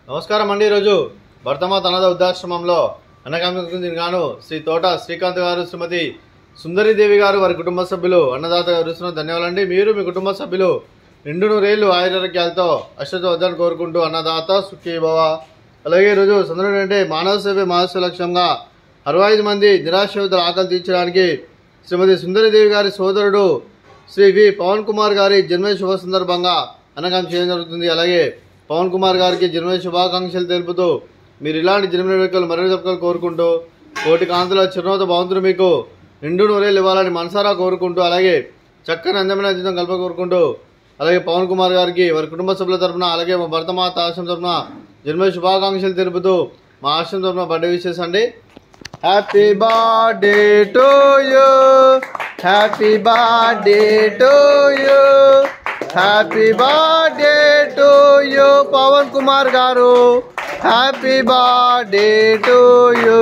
నమస్కారం అండి. ఈరోజు భర్తమాత అనాథ వృద్ధాశ్రమంలో అన్నదానం గాను శ్రీ తోట శ్రీకాంత్ గారు, శ్రీమతి సుందరి దేవి గారు, వారి కుటుంబ సభ్యులు అన్నదాత గారు ధన్యవాదాలండి. మీరు మీ కుటుంబ సభ్యులు నిండు నూరేళ్లు ఆయురారోగ్యాలతో అష్టతో వద్దని కోరుకుంటూ అన్నదాత సుఖీ భవ. అలాగే ఈరోజు సుందరి అంటే మానవ సేవ మహస్వ లక్ష్యంగా 65 మంది నిరాశ్రితుల ఆకలి తీర్చడానికి శ్రీమతి సుందరి దేవి గారి సోదరుడు శ్రీ వి పవన్ కుమార్ గారి జన్మదిన శుభ సందర్భంగా అన్నదానం చేయడం జరుగుతుంది. అలాగే పవన్ కుమార్ గారికి జన్మదిన శుభాకాంక్షలు తెలుపుతూ మీరు ఇలాంటి జన్మదిన వేడుకలు మరొక తప్పకలు కోరుకుంటూ కోటి కాంతుల చిరునవ్వుతో భగవంతుడు మీకు నిండు నూరేళ్ళు ఇవ్వాలని మనసారా కోరుకుంటూ, అలాగే చక్కని అందమైన జీవితం కల్ప కోరుకుంటూ, అలాగే పవన్ కుమార్ గారికి వారి కుటుంబ సభ్యుల తరఫున, అలాగే మా భర్తమాత ఆశ్రమం తరఫున జన్మదిన శుభాకాంక్షలు తెలుపుతూ మా ఆశ్రమం తరఫున బర్త్డే విషెస్ అండి. Happy birthday to you, happy birthday to you, happy birthday to you Pavan Kumar garu, happy birthday to you.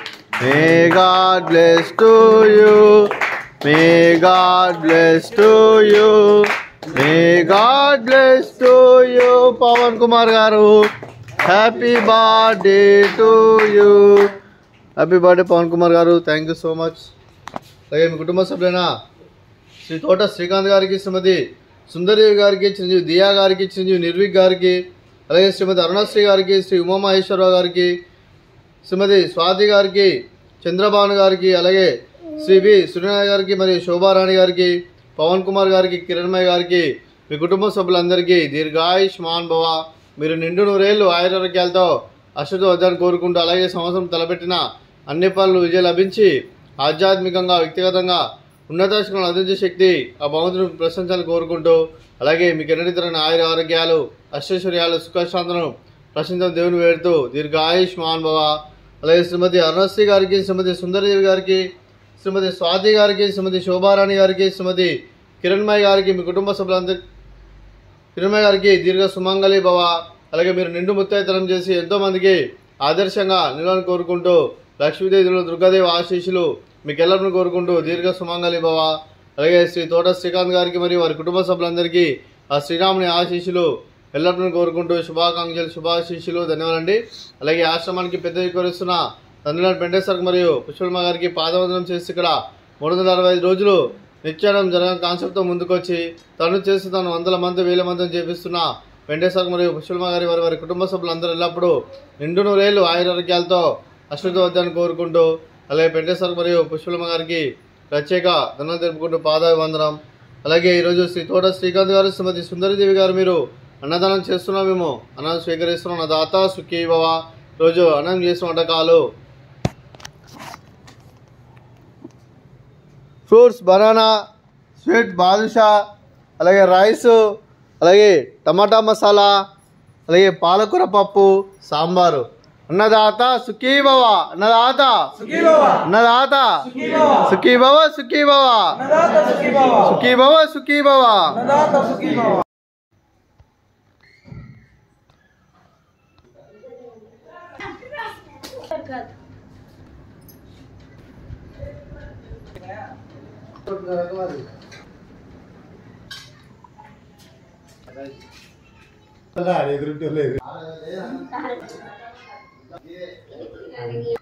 May God bless to you, may God bless to you, may God bless to you Pavan Kumar garu, happy birthday to you. Happy birthday Pavan Kumar garu, thank you so much. అలాగే మీ కుటుంబ సభ్యులైన శ్రీ తోట శ్రీకాంత్ గారికి, శ్రీమతి సుందరదేవి గారికి, చిరంజీవి దియా గారికి, చిరంజీవి నిర్విక్ గారికి, అలాగే శ్రీమతి అరుణశ్రీ గారికి, శ్రీ ఉమామహేశ్వరరావు గారికి, శ్రీమతి స్వాతి గారికి, చంద్రభాను గారికి, అలాగే శ్రీ వి సూర్యనారాయణ గారికి, మరియు శోభారాణి గారికి, పవన్ కుమార్ గారికి, కిరణ్మయ్య గారికి, మీ కుటుంబ సభ్యులందరికీ దీర్ఘాయుష్మాన్ భవ. మీరు నిండు నూరేళ్లు ఆయురారోగ్యాలతో అష్టతో వద్దని కోరుకుంటూ, అలాగే సంవత్సరం తలపెట్టిన అన్ని పనులు విజయం లభించి ఆధ్యాత్మికంగా వ్యక్తిగతంగా ఉన్నతాశిఖరం అందించే శక్తి ఆ భగవంతుని ప్రశంసలు కోరుకుంటూ, అలాగే మీకు ఎన్నటితరమైన ఆయుర ఆరోగ్యాలు, అష్టైశ్వర్యాలు, సుఖశాంతులను ప్రశంసలు దేవుని వేడుతూ దీర్ఘాయుష్మాన్ భవ. అలాగే శ్రీమతి అరుణశ్రీ గారికి, శ్రీమతి సుందరదేవి గారికి, శ్రీమతి స్వాతి గారికి, శ్రీమతి శోభారాణి గారికి, శ్రీమతి కిరణ్మయ్య గారికి, మీ కుటుంబ సభ్యులందరి కిరణ్మయ్య గారికి దీర్ఘ సుమంగళి భవ. అలాగే మీరు నిండు ముత్తైతనం చేసి ఎంతోమందికి ఆదర్శంగా నిలవాలని కోరుకుంటూ, లక్ష్మీదేవులు దుర్గాదేవి ఆశీస్సులు మీకు ఎల్లప్పుడూ కోరుకుంటూ దీర్ఘ సుమంగళి భవ. అలాగే శ్రీ తోట శ్రీకాంత్ గారికి మరియు వారి కుటుంబ సభ్యులందరికీ ఆ శ్రీరాముని ఆశీస్సులు ఎల్లప్పుడూ కోరుకుంటూ శుభాకాంక్షలు, శుభాశీస్సులు, ధన్యవాదాలండి. అలాగే ఆశ్రమానికి పెద్ద ఎక్కువరిస్తున్న తండ్రిలాంటి వెంకటేశ్వర మరియు పుష్పల్మ గారికి పాదవందనం చేసి ఇక్కడ 365 రోజులు నిత్యానం జరగని కాన్సెప్ట్తో ముందుకొచ్చి తను చేస్తూ తను వందల మంది, వేల మందిని చేపిస్తున్న వెంకటేశ్వర మరియు పుష్పల్మ గారి వారి కుటుంబ సభ్యులందరూ ఎల్లప్పుడూ నిండు నూరేళ్లు ఆయురారోగ్యాలతో అశ్వతో వద్దని కోరుకుంటూ, అలాగే వెంకటేశ్వర మరియు పుష్పల్మ గారికి ప్రత్యేక ధన్యవాదాలు తెలుపుకుంటూ పాదాభివందనం. అలాగే ఈరోజు శ్రీ తోట శ్రీకాంత్ గారు, శ్రీమతి సుందరిదేవి గారు మీరు అన్నదానం చేస్తున్నాం, మేము అన్నం స్వీకరిస్తున్నాం. అన్నదాత సుఖీ భవ. రోజు అన్నం చేసిన వంటకాలు ఫ్రూట్స్, బనానా, స్వీట్ బాదుషా, అలాగే రైస్, అలాగే టమాటా మసాలా, అలాగే పాలకూర పప్పు, సాంబారు. అన్నదాత సుఖీ భవ, అన్నదాత అన్నదాత సుఖీ భవ, సుఖీ భవ, సుఖీ భవ, సుఖీ భవ. ఎదురు